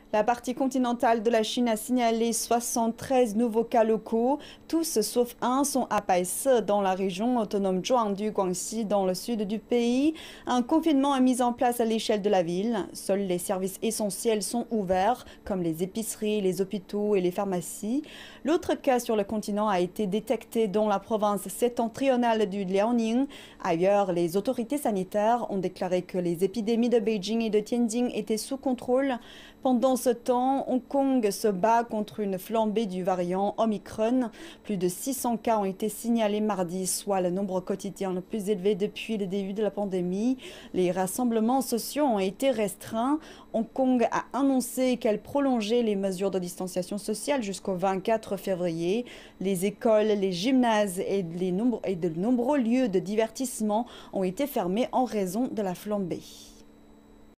La partie continentale de la Chine a signalé 73 nouveaux cas locaux. Tous, sauf un, sont à Paise, dans la région autonome Zhuang du Guangxi, dans le sud du pays. Un confinement est mis en place à l'échelle de la ville. Seuls les services essentiels sont ouverts, comme les épiceries, les hôpitaux et les pharmacies. L'autre cas sur le continent a été détecté dans la province septentrionale du Liaoning. Ailleurs, les autorités sanitaires ont déclaré que les épidémies de Beijing et de Tianjin étaient sous contrôle. Pendant ce temps, Hong Kong se bat contre une flambée du variant Omicron. Plus de 600 cas ont été signalés mardi, soit le nombre quotidien le plus élevé depuis le début de la pandémie. Les rassemblements sociaux ont été restreints. Hong Kong a annoncé qu'elle prolongeait les mesures de distanciation sociale jusqu'au 24 février. Les écoles, les gymnases et de nombreux lieux de divertissement ont été fermés en raison de la flambée.